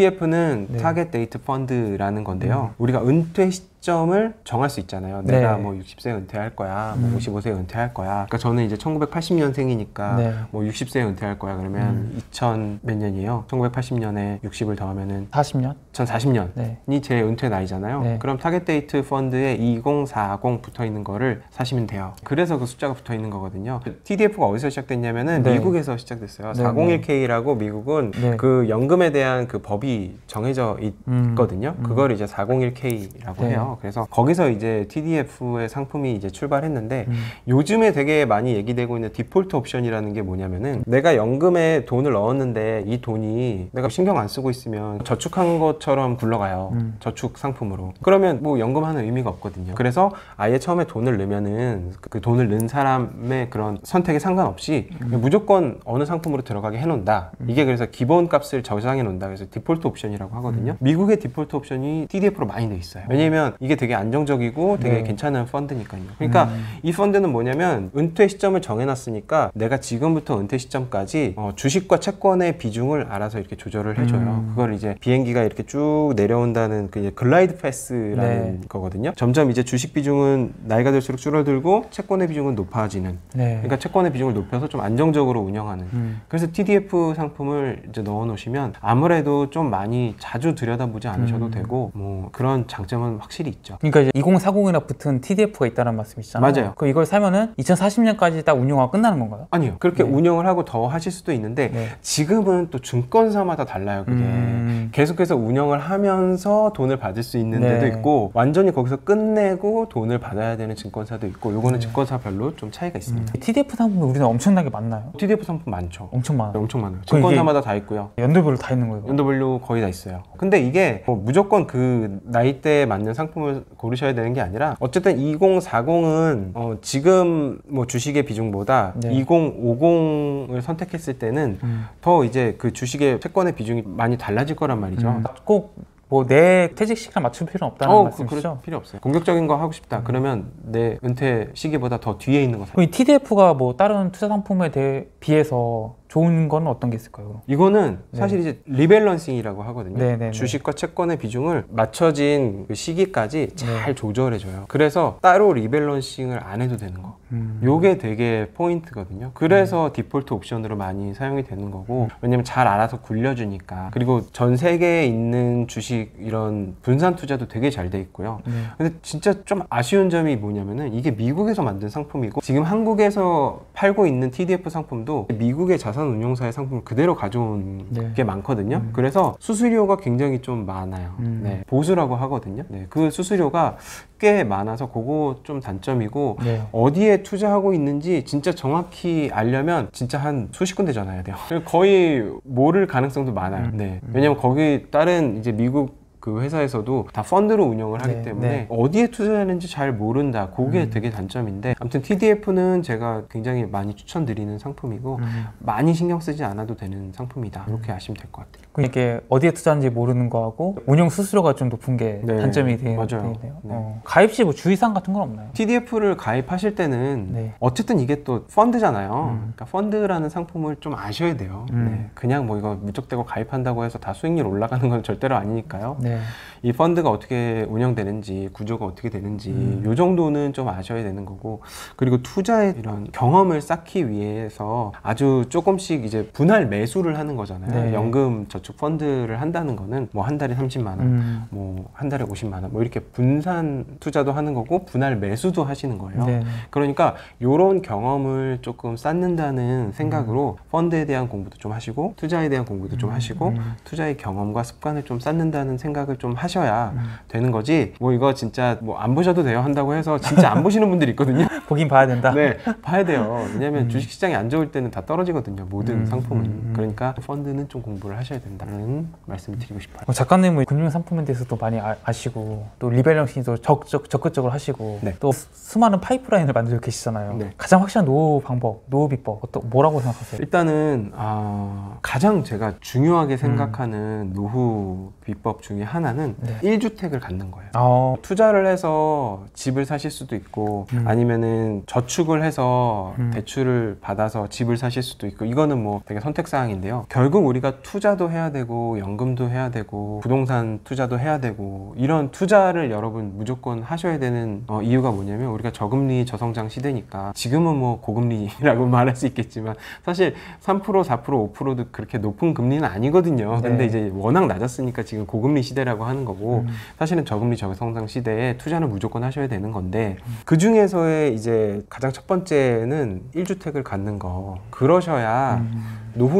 티디에프는 네. 타겟 데이트 펀드라는 건데요. 음. 우리가 은퇴 시점을 정할 수 있잖아요. 네. 내가 뭐 육십 세 은퇴할 거야, 뭐 음. 오십오 세 은퇴할 거야. 그러니까 저는 이제 천구백팔십 년생이니까 네. 뭐 육십 세 은퇴할 거야. 그러면 음. 이천 몇 년이에요? 천구백팔십 년에 육십을 더하면은 사십 년? 이천사십 년이 네. 제 은퇴 나이잖아요. 네. 그럼 타겟 데이트 펀드에 이천사십 붙어 있는 거를 사시면 돼요. 그래서 그 숫자가 붙어 있는 거거든요. 티디에프가 어디서 시작됐냐면은 네. 미국에서 시작됐어요. 네, 사공일 케이라고 미국은 네. 그 연금에 대한 그 법이 정해져 음. 있거든요. 음. 그걸 이제 사공일 케이라고 네. 해요. 그래서 거기서 이제 티디에프의 상품이 이제 출발했는데 음. 요즘에 되게 많이 얘기되고 있는 디폴트 옵션이라는 게 뭐냐면은 내가 연금에 돈을 넣었는데 이 돈이 내가 신경 안 쓰고 있으면 저축한 것처럼 굴러가요. 음. 저축 상품으로. 그러면 뭐 연금하는 의미가 없거든요. 그래서 아예 처음에 돈을 넣으면은 그 돈을 넣은 사람의 그런 선택에 상관없이 음. 무조건 어느 상품으로 들어가게 해놓는다. 음. 이게 그래서 기본 값을 저장해 놓는다. 그래서 디폴트 옵션이라고 하거든요. 음. 미국의 디폴트 옵션이 티디에프로 많이 돼 있어요. 왜냐면 이게 되게 안정적이고 되게 네. 괜찮은 펀드니까요. 그러니까 음. 이 펀드는 뭐냐면 은퇴 시점을 정해놨으니까 내가 지금부터 은퇴 시점까지 어, 주식과 채권의 비중을 알아서 이렇게 조절을 해줘요. 음. 그걸 이제 비행기가 이렇게 쭉 내려온다는 그 이제 글라이드 패스라는 네. 거거든요. 점점 이제 주식 비중은 나이가 들수록 줄어들고 채권의 비중은 높아지는. 네. 그러니까 채권의 비중을 높여서 좀 안정적으로 운영하는. 음. 그래서 티디에프 상품을 이제 넣어 놓으시면 아무래도 좀 많이 자주 들여다보지 않으셔도 음. 되고 뭐 그런 장점은 확실히 있죠. 그러니까 이제 이천사십이랑 붙은 티디에프가 있다는 말씀이시잖아요. 맞아요. 그럼 이걸 사면은 이천사십 년까지 딱 운용하고 끝나는 건가요? 아니요. 그렇게 네. 운영을 하고 더 하실 수도 있는데 네. 지금은 또 증권사마다 달라요. 그게 음. 계속해서 운영을 하면서 돈을 받을 수 있는 네. 데도 있고 완전히 거기서 끝내고 돈을 받아야 되는 증권사도 있고 요거는 네. 증권사별로 좀 차이가 있습니다. 음. 티디에프 상품이 우리는 엄청나게 많나요? 티디에프 상품 많죠. 엄청 많아요. 엄청 많아요. 그럼 이게 증권사마다 다 있고요. 연도별로 다 있는 거예요? 엔더블유 거의 다 있어요. 근데 이게 뭐 무조건 그 나이대에 맞는 상품을 고르셔야 되는 게 아니라 어쨌든 이천사십은 어 지금 뭐 주식의 비중보다 네. 이천오십을 선택했을 때는 음. 더 이제 그 주식의 채권의 비중이 많이 달라질 거란 말이죠. 음. 꼭 뭐 내 퇴직 시간 맞출 필요는 없다는 어, 그, 말씀이시죠? 그럴 필요 없어요. 공격적인 거 하고 싶다. 음. 그러면 내 은퇴 시기보다 더 뒤에 있는 거 사. 그럼 이 티디에프가 뭐 다른 투자 상품에 대해 비해서 좋은 건 어떤 게 있을까요? 그럼? 이거는 네. 사실 이제 리밸런싱이라고 하거든요. 네네네. 주식과 채권의 비중을 맞춰진 그 시기까지 잘 네. 조절해줘요. 그래서 따로 리밸런싱을 안 해도 되는 거. 음. 요게 되게 포인트거든요. 그래서 디폴트 옵션으로 많이 사용이 되는 거고 왜냐면 잘 알아서 굴려주니까. 그리고 전 세계에 있는 주식 이런 분산 투자도 되게 잘 돼 있고요. 네. 근데 진짜 좀 아쉬운 점이 뭐냐면은 이게 미국에서 만든 상품이고 지금 한국에서 팔고 있는 티디에프 상품도 미국의 자산운용사의 상품을 그대로 가져온 네. 게 많거든요. 음. 그래서 수수료가 굉장히 좀 많아요. 음. 네, 보수라고 하거든요. 네, 그 수수료가 꽤 많아서 그거 좀 단점이고 네. 어디에 투자하고 있는지 진짜 정확히 알려면 진짜 한 수십 군데 전화해야 돼요. 거의 모를 가능성도 많아요. 음. 네, 음. 왜냐면 거기 다른 이제 미국 그 회사에서도 다 펀드로 운영을 하기 네, 때문에 네. 어디에 투자하는지 잘 모른다. 그게 음. 되게 단점인데 아무튼 티디에프는 제가 굉장히 많이 추천드리는 상품이고 음. 많이 신경 쓰지 않아도 되는 상품이다. 이렇게 아시면 될 것 같아요. 그럼 이게 어디에 투자하는지 모르는 거하고 운용 수수료가 좀 높은 게 네, 단점이 되, 맞아요. 되네요. 네. 어. 가입 시 뭐 주의사항 같은 건 없나요? 티디에프를 가입하실 때는 네. 어쨌든 이게 또 펀드잖아요. 음. 그러니까 펀드라는 상품을 좀 아셔야 돼요. 음. 네. 그냥 뭐 이거 무턱대고 가입한다고 해서 다 수익률 올라가는 건 절대로 아니니까요. 네. 이 펀드가 어떻게 운영되는지 구조가 어떻게 되는지 음. 요 정도는 좀 아셔야 되는 거고 그리고 투자의 이런 경험을 쌓기 위해서 아주 조금씩 이제 분할 매수를 하는 거잖아요. 네. 연금 저축 펀드를 한다는 거는 뭐 한 달에 삼십만 원, 음. 뭐 한 달에 오십만 원, 뭐 이렇게 분산 투자도 하는 거고 분할 매수도 하시는 거예요. 네. 그러니까 이런 경험을 조금 쌓는다는 생각으로 펀드에 대한 공부도 좀 하시고 투자에 대한 공부도 좀 하시고 음. 투자의 경험과 습관을 좀 쌓는다는 생각을 좀 하셔야 음. 되는 거지. 뭐 이거 진짜 뭐 안 보셔도 돼요 한다고 해서 진짜 안 보시는 분들이 있거든요. 보긴 봐야 된다. 네, 봐야 돼요. 왜냐면 음. 주식시장이 안 좋을 때는 다 떨어지거든요. 모든 음, 상품은. 음, 음. 그러니까 펀드는 좀 공부를 하셔야 된다는 말씀을 드리고 싶어요. 어, 작가님은 금융 상품에 대해서도 많이 아, 아시고 또 리밸런싱도 적극, 적극적으로 하시고 네. 또 수- 수많은 파이프라인을 만들고 계시잖아요. 네. 가장 확실한 노후 방법, 노후 비법 어떤 뭐라고 생각하세요? 일단은 아, 가장 제가 중요하게 생각하는 노후 비법 중에 하나는 네. 일 주택을 갖는 거예요. 어. 투자를 해서 집을 사실 수도 있고 음. 아니면은 저축을 해서 음. 대출을 받아서 집을 사실 수도 있고 이거는 뭐 되게 선택사항인데요. 결국 우리가 투자도 해야 되고 연금도 해야 되고 부동산 투자도 해야 되고 이런 투자를 여러분 무조건 하셔야 되는 어, 이유가 뭐냐면 우리가 저금리 저성장 시대니까 지금은 뭐 고금리라고 말할 수 있겠지만 사실 삼 퍼센트 사 퍼센트 오 퍼센트도 그렇게 높은 금리는 아니거든요. 네. 근데 이제 워낙 낮았으니까 지금 고금리 시대라고 하는 거고 음. 사실은 저금리 저성장 시대에 투자는 무조건 하셔야 되는 건데 그 중에서의 이제 가장 첫 번째는 일 주택을 갖는 거. 그러셔야 음. 노후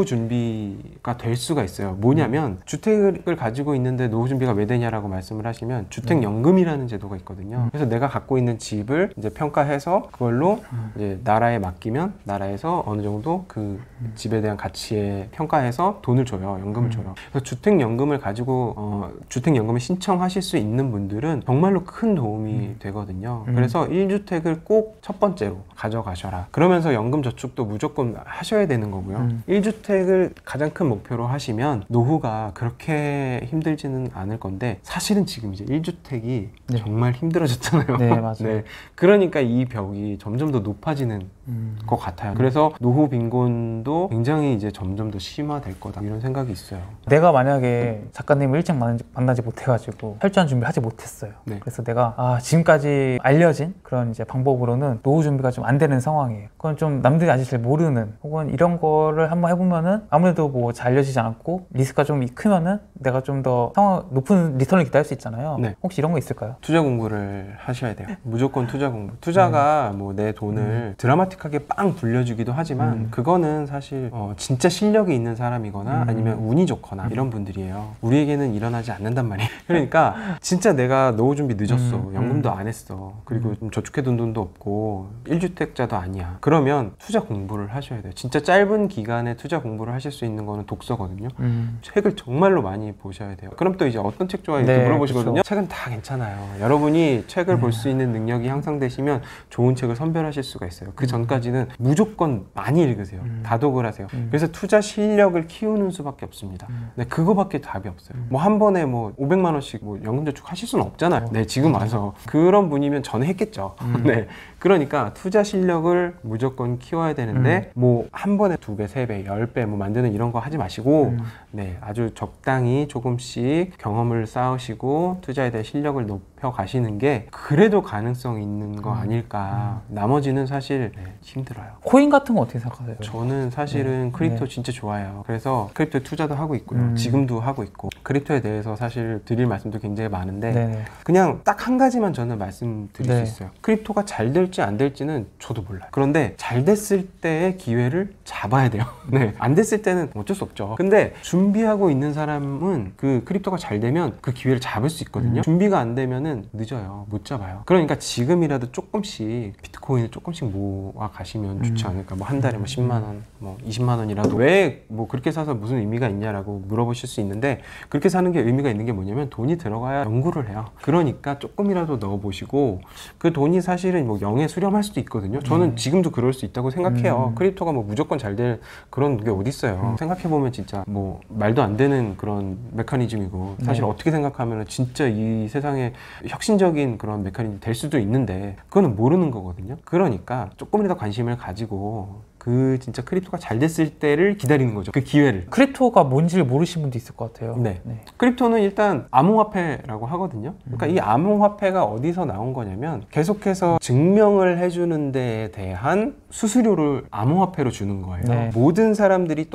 준비가 될 수가 있어요. 뭐냐면 주택을 가지고 있는데 노후 준비가 왜 되냐라고 말씀을 하시면 주택연금이라는 제도가 있거든요. 그래서 내가 갖고 있는 집을 이제 평가해서 그걸로 이제 나라에 맡기면 나라에서 어느 정도 그 집에 대한 가치에 평가해서 돈을 줘요. 연금을 줘요. 그래서 주택연금을 가지고 어, 주택연금을 신청하실 수 있는 분들은 정말로 큰 도움이 되거든요. 그래서 일 주택을 꼭 첫 번째로 가져가셔라. 그러면서 연금 저축도 무조건 하셔야 되는 거고요. 음. 일 주택을 가장 큰 목표로 하시면 노후가 그렇게 힘들지는 않을 건데 사실은 지금 이제 일 주택이 네. 정말 힘들어졌잖아요. 네, 맞아요. 네. 그러니까 이 벽이 점점 더 높아지는 음. 것 같아요. 그래서 노후 빈곤도 굉장히 이제 점점 더 심화될 거다 이런 생각이 있어요. 내가 만약에 작가님을 일찍 만나지, 만나지 못해가지고 철저한 준비를 하지 못했어요. 네. 그래서 내가 아, 지금까지 알려진 그런 이제 방법으로는 노후 준비가 좀 안 되는 상황이에요. 그건 좀 남들이 아직 잘 모르는 혹은 이런 거를 한번 해보면은 아무래도 뭐 잘 알려지지 않고 리스크가 좀 크면은 내가 좀 더 상황 높은 리턴을 기대할 수 있잖아요. 네. 혹시 이런 거 있을까요? 투자 공부를 하셔야 돼요. 무조건 투자 공부. 투자가 뭐 내 돈을 드라마틱하게 빵 불려주기도 하지만 음. 그거는 사실 어 진짜 실력이 있는 사람이거나 음. 아니면 운이 좋거나 이런 분들이에요. 우리에게는 일어나지 않는단 말이에요. 그러니까 진짜 내가 노후 준비 늦었어. 음. 연금도 안 했어. 그리고 좀 저축해둔 돈도 없고 일 주택자도 아니야. 그러면 투자 공부를 하셔야 돼요. 진짜 짧은 기간에 투자 공부를 하실 수 있는 거는 독서거든요. 음. 책을 정말로 많이 보셔야 돼요. 그럼 또 이제 어떤 책 좋아해요? 네, 물어보시거든요. 그쵸. 책은 다 괜찮아요. 여러분이 책을 네. 볼 수 있는 능력이 향상되시면 좋은 책을 선별하실 수가 있어요. 그 전까지는 무조건 많이 읽으세요. 음. 다독을 하세요. 음. 그래서 투자 실력을 키우는 수밖에 없습니다. 음. 네, 그거밖에 답이 없어요. 뭐 한 번에 뭐 오백만 원씩 뭐 연금 저축 하실 수는 없잖아요. 어. 네, 지금 와서 그런 분이면 전에 했겠죠. 음. 네. 그러니까 투자 실력을 무조건 키워야 되는데 뭐 한 번에 두 배, 세 배, 열 배 뭐 만드는 이런 거 하지 마시고 음. 네, 아주 적당히 조금씩 경험을 쌓으시고 투자에 대해 실력을 높여 가시는 게 그래도 가능성 있는 거 아닐까. 나머지는 사실 네, 힘들어요. 코인 같은 거 어떻게 생각하세요? 저는 사실은 네. 크립토 네. 진짜 좋아해요. 그래서 크립토에 투자도 하고 있고요. 음. 지금도 하고 있고 크립토에 대해서 사실 드릴 말씀도 굉장히 많은데 네네. 그냥 딱 한 가지만 저는 말씀드릴 네. 수 있어요. 크립토가 잘 될지 안 될지는 저도 몰라요. 그런데 잘 됐을 때의 기회를 잡아야 돼요. 네, 안 됐을 때는 어쩔 수 없죠. 근데 준비하고 있는 사람은 그 크립토가 잘 되면 그 기회를 잡을 수 있거든요. 음. 준비가 안 되면은 늦어요. 못 잡아요. 그러니까 지금이라도 조금씩 비트코인을 조금씩 모아 가시면 좋지 음. 않을까. 뭐 한 달에 뭐 십만 원, 뭐 이십만 원이라도 왜 뭐 그렇게 사서 무슨 의미가 있냐라고 물어보실 수 있는데 그렇게 사는 게 의미가 있는 게 뭐냐면 돈이 들어가야 연구를 해요. 그러니까 조금이라도 넣어보시고 그 돈이 사실은 뭐 영에 수렴할 수도 있거든요. 저는 음. 지금도 그럴 수 있다고 생각해요. 음. 크립토가 뭐 무조건 잘 될 그런 게 어디 있어요. 음. 생각해보면 진짜 뭐 말도 안 되는 그런 메커니즘이고 사실 네. 어떻게 생각하면 진짜 이 세상에 혁신적인 그런 메커니즘이 될 수도 있는데 그거는 모르는 거거든요. 그러니까 조금이라도 관심을 가지고 그 진짜 크립토가 잘 됐을 때를 기다리는 거죠. 그 기회를. 크립토가 뭔지를 모르시는 분도 있을 것 같아요. 네. 네. 크립토는 일단 암호화폐라고 하거든요. 그러니까 음. 이 암호화폐가 어디서 나온 거냐면 계속해서 증명을 해주는 데에 대한 수수료를 암호화폐로 주는 거예요. 네. 모든 사람들이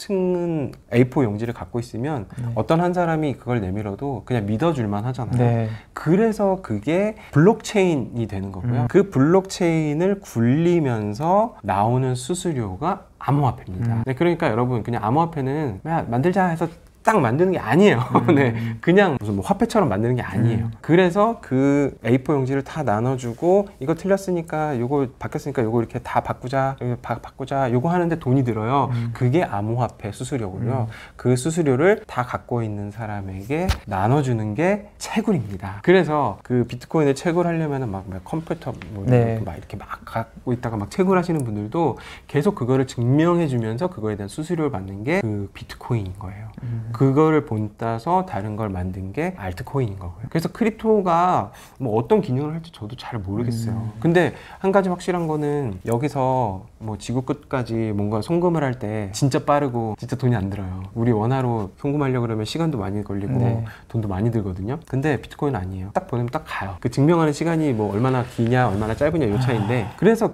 똑같은 에이 사 용지를 갖고 있으면 네. 어떤 한 사람이 그걸 내밀어도 그냥 믿어줄만 하잖아요. 네. 그래서 그게 블록체인이 되는 거고요. 음. 그 블록체인을 굴리면서 나오는 수수료가 암호화폐입니다. 음. 네, 그러니까 여러분 그냥 암호화폐는 그냥 만들자 해서 딱 만드는 게 아니에요. 음. 네, 그냥 무슨 뭐 화폐처럼 만드는 게 아니에요. 음. 그래서 그 에이 사 용지를 다 나눠주고 이거 틀렸으니까 이거 바뀌었으니까 이거 이렇게 다 바꾸자, 이거 바, 바꾸자, 이거 하는데 돈이 들어요. 음. 그게 암호화폐 수수료고요. 음. 그 수수료를 다 갖고 있는 사람에게 나눠주는 게 채굴입니다. 그래서 그 비트코인을 채굴하려면은 막, 막 컴퓨터 뭐 네. 막 이렇게 막 갖고 있다가 막 채굴하시는 분들도 계속 그거를 증명해주면서 그거에 대한 수수료를 받는 게 그 비트코인인 거예요. 음. 그거를 본따서 다른 걸 만든 게 알트코인인 거고요. 그래서 크립토가 뭐 어떤 기능을 할지 저도 잘 모르겠어요. 음. 근데 한 가지 확실한 거는 여기서 뭐 지구 끝까지 뭔가 송금을 할 때 진짜 빠르고 진짜 돈이 안 들어요. 우리 원화로 송금하려고 그러면 시간도 많이 걸리고 네. 돈도 많이 들거든요. 근데 비트코인은 아니에요. 딱 보내면 딱 가요. 그 증명하는 시간이 뭐 얼마나 기냐 얼마나 짧으냐 요 차이인데 그래서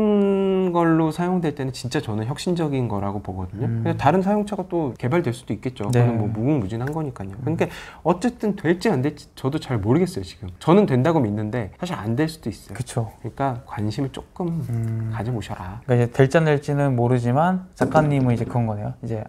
그런 걸로 사용될 때는 진짜 저는 혁신적인 거라고 보거든요. 음. 근데 다른 사용처가 또 개발될 수도 있겠죠. 네. 그건 뭐 무궁무진한 거니까요. 그러니까 어쨌든 될지 안 될지 저도 잘 모르겠어요. 지금 저는 된다고 믿는데 사실 안 될 수도 있어요. 그쵸. 그러니까 관심을 조금 음. 가져보셔라. 그러니까 이제 될지 안 될지는 모르지만 작가님은 이제 그런 거네요. 이제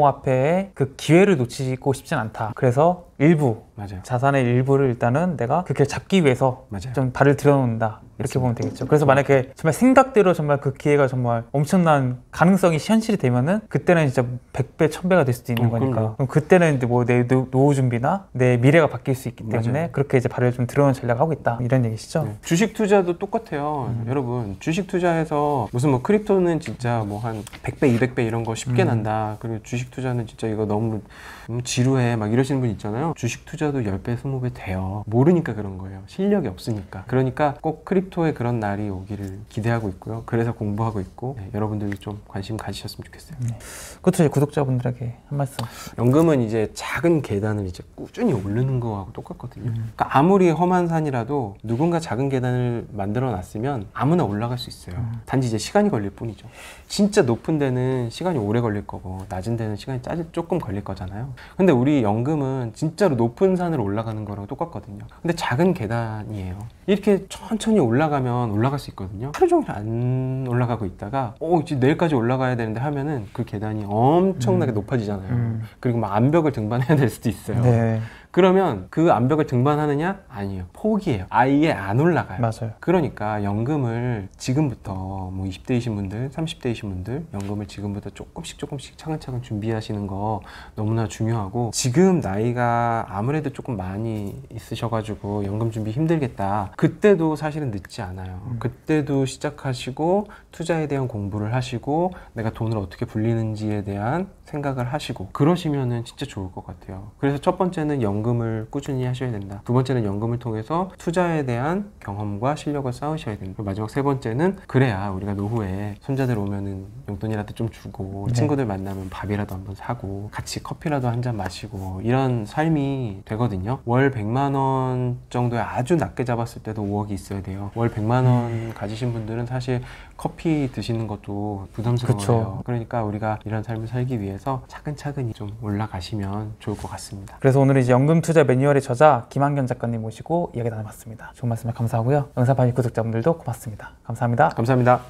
암호화폐의 그 기회를 놓치고 싶진 않다. 그래서 일부 맞아요. 자산의 일부를 일단은 내가 그렇게 잡기 위해서 맞아요. 좀 발을 들여놓는다. 이렇게 보면 되겠죠. 그래서 만약에 정말 생각대로 정말 그 기회가 정말 엄청난 가능성이 현실이 되면은 그때는 진짜 백 배, 천 배가 될 수도 있는 어, 거니까. 그럼요. 그럼 그때는 이제 뭐 내 노후 준비나 내 미래가 바뀔 수 있기 때문에 맞아요. 그렇게 이제 발을 좀 들여놓은 전략을 하고 있다. 이런 얘기시죠. 네. 주식 투자도 똑같아요. 음. 여러분 주식 투자해서 무슨 뭐 크립토는 진짜 뭐 한 백 배, 이백 배 이런 거 쉽게 음. 난다. 그리고 주식 투자는 진짜 이거 너무, 너무 지루해 막 이러시는 분 있잖아요. 주식 투자도 십 배, 이십 배 돼요. 모르니까 그런 거예요. 실력이 없으니까. 그러니까 꼭 크립토의 그런 날이 오기를 기대하고 있고요. 그래서 공부하고 있고 네, 여러분들이 좀 관심 가지셨으면 좋겠어요. 네. 그것도 이제 구독자분들에게 한 말씀. 연금은 이제 작은 계단을 이제 꾸준히 오르는 거하고 똑같거든요. 음. 그러니까 아무리 험한 산이라도 누군가 작은 계단을 만들어 놨으면 아무나 올라갈 수 있어요. 음. 단지 이제 시간이 걸릴 뿐이죠. 진짜 높은 데는 시간이 오래 걸릴 거고 낮은 데는 시간이 짜지 조금 걸릴 거잖아요. 근데 우리 연금은 진짜로 높은 산을 올라가는 거랑 똑같거든요. 근데 작은 계단이에요. 이렇게 천천히 올라가면 올라갈 수 있거든요. 하루 종일 안 올라가고 있다가 어 이제 내일까지 올라가야 되는데 하면은 그 계단이 엄청나게 음. 높아지잖아요. 음. 그리고 막 암벽을 등반해야 될 수도 있어요. 네. 그러면 그 암벽을 등반하느냐? 아니에요. 포기해요. 아예 안 올라가요. 맞아요. 그러니까 연금을 지금부터 뭐 이십 대이신 분들, 삼십 대이신 분들 연금을 지금부터 조금씩 조금씩 차근차근 준비하시는 거 너무나 중요하고 지금 나이가 아무래도 조금 많이 있으셔가지고 연금 준비 힘들겠다. 그때도 사실은 늦지 않아요. 음. 그때도 시작하시고 투자에 대한 공부를 하시고 내가 돈을 어떻게 불리는지에 대한 생각을 하시고 그러시면은 진짜 좋을 것 같아요. 그래서 첫 번째는 연금을 꾸준히 하셔야 된다. 두 번째는 연금을 통해서 투자에 대한 경험과 실력을 쌓으셔야 된다. 그리고 마지막 세 번째는 그래야 우리가 노후에 손자들 오면은 용돈이라도 좀 주고 네. 친구들 만나면 밥이라도 한번 사고 같이 커피라도 한 잔 마시고 이런 삶이 되거든요. 월 백만 원 정도에 아주 낮게 잡았을 때도 오억이 있어야 돼요. 월 백만 원 음. 가지신 분들은 사실 커피 드시는 것도 부담스러워요. 그쵸. 그러니까 우리가 이런 삶을 살기 위해서 차근차근히 좀 올라가시면 좋을 것 같습니다. 그래서 오늘 이제 연금 투자 매뉴얼의 저자 김한견 작가님 모시고 이야기 나눠봤습니다. 좋은 말씀 감사하고요. 영상판 구독자분들도 고맙습니다. 감사합니다. 감사합니다.